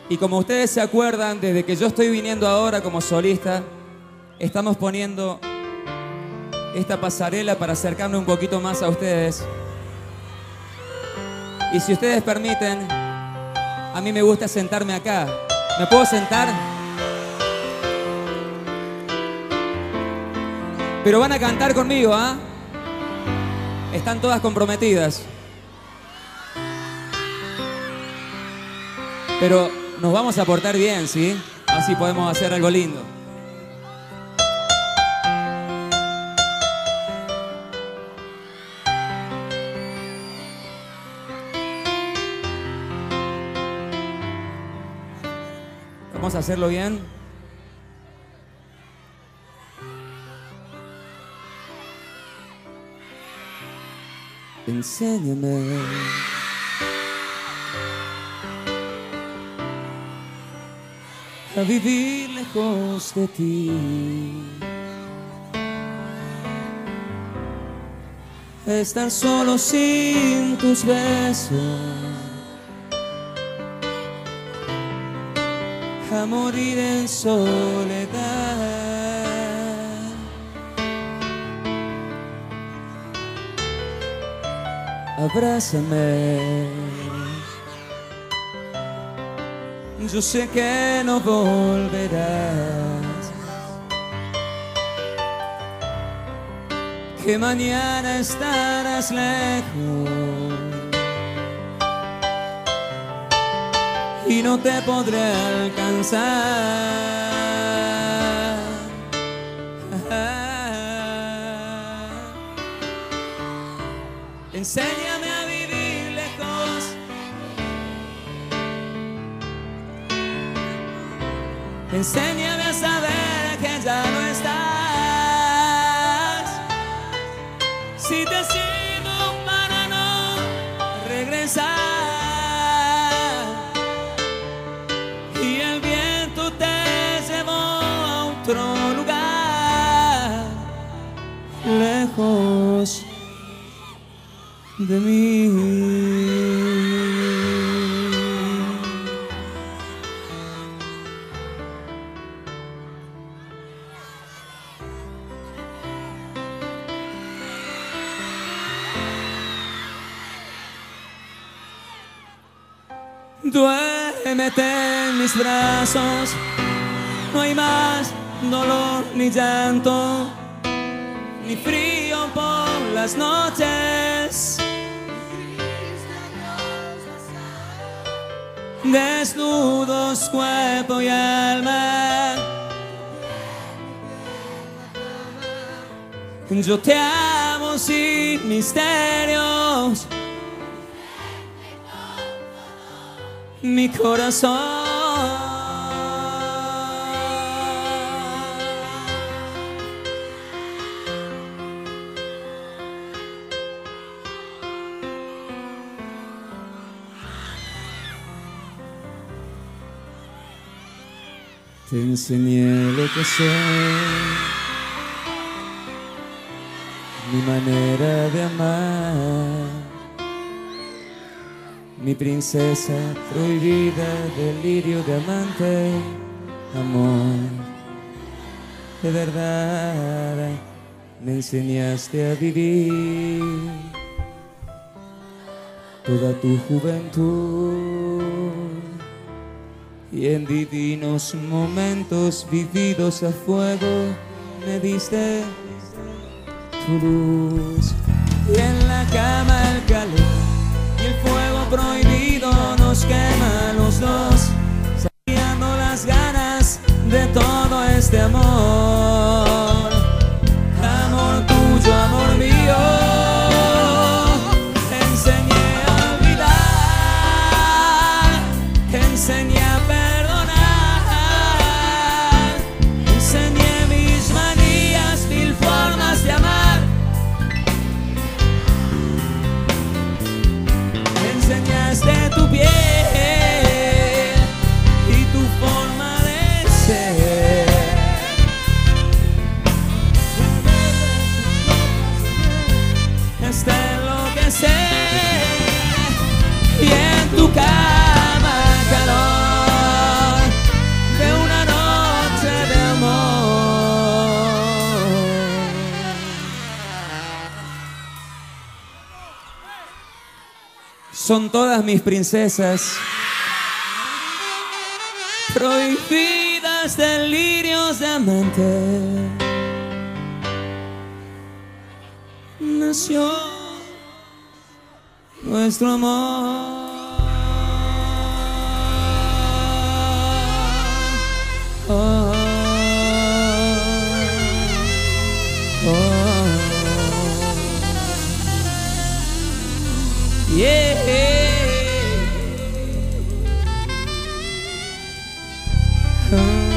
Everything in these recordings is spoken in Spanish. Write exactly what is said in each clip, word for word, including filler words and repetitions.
Y como ustedes se acuerdan, desde que yo estoy viniendo ahora como solista, estamos poniendo esta pasarela para acercarme un poquito más a ustedes. Y si ustedes permiten, a mí me gusta sentarme acá. ¿Me puedo sentar? Pero van a cantar conmigo, ¿ah? ¿eh? Están todas comprometidas. Pero nos vamos a portar bien, ¿sí? Así podemos hacer algo lindo. Vamos a hacerlo bien. Enséñame a vivir lejos de ti, a estar solo sin tus besos, a morir en soledad. Abrázame, yo sé que no volverás, que mañana estarás lejos y no te podré alcanzar. Enséñame a vivir lejos, enséñame a saber que ya no estás. Si te sigo para no regresar y el viento te llevó a otro lugar, lejos de mí. Duérmete en mis brazos, no hay más dolor ni llanto, ni frío por las noches. Desnudos cuerpo y alma, yo te amo sin misterios, mi corazón. Te enseñé lo que soy, mi manera de amar, mi princesa prohibida, delirio de amante, amor de verdad. Me enseñaste a vivir toda tu juventud y en divinos momentos vividos a fuego me diste tu luz. Y en la cama el calor y el fuego prohibido nos quema a los dos, saciando las ganas de todo este amor. Amor tuyo, amor mío, te enseñé a olvidar, te enseñé a perdonar, te enseñé mis manías, mil formas de amar. Me enseñaste tu piel y tu forma de ser. Hasta enloquecer y en tu cama calor. son todas mis princesas, prohibidas delirios de amante. Nació nuestro amor. Oh, oh, oh. Yeah. Oh.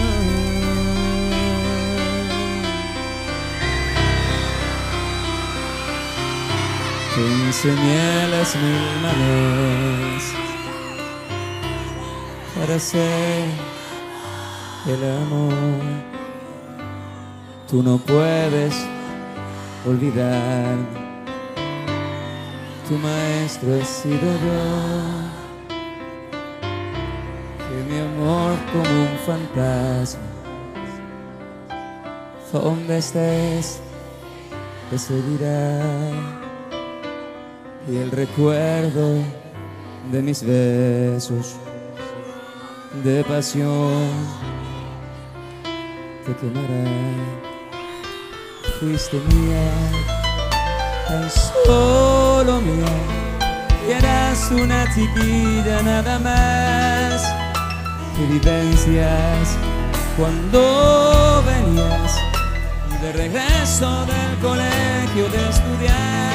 Te enseñé las mil maneras para hacer el amor. Tú no puedes olvidar, tu maestro he sido yo. Que mi amor como un fantasma, donde estés te seguirá. Y el recuerdo de mis besos de pasión te quemará. Fuiste mía, tan solo mía, y eras una chiquilla nada más. Que vivencias cuando venías de regreso del colegio de estudiar.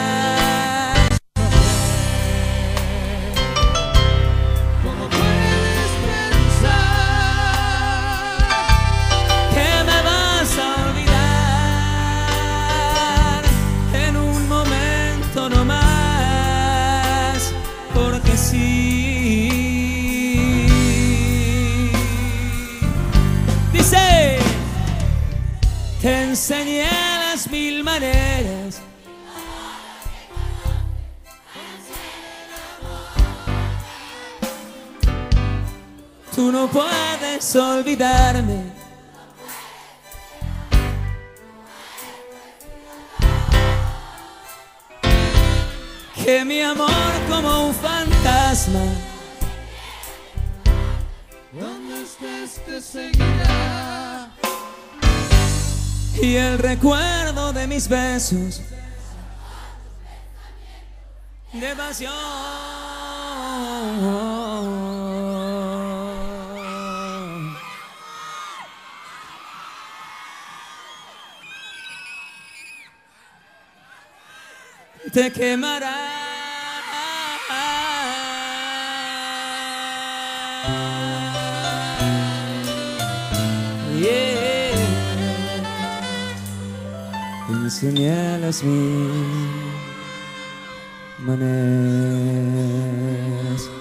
Dice, te enseñé las mil maneras tú no puedes olvidarme. Que mi amor como un fantasma, donde estés te seguirá. Y el recuerdo de mis besos de pasión te quemará. Yeah. Te enseñé las mil maneras.